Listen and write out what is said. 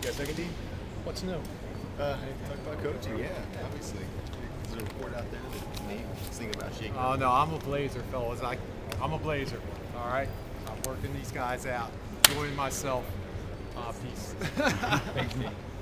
got second team? What's new? Talk about coaching, yeah, obviously. Is there a report out there that Nate was thinking about shaking? Oh no, I'm a Blazer, fellas. I'm a Blazer. All right, I'm working these guys out, enjoying myself. Peace. Thanks, Nate.